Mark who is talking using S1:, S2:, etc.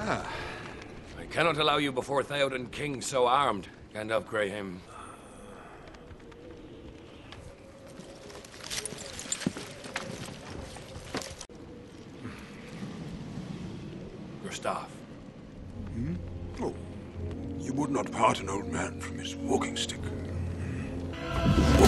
S1: I cannot allow you before Theoden King so armed, Gandalf Greyhim. Your staff.
S2: Oh, you would not part an old man from his walking stick.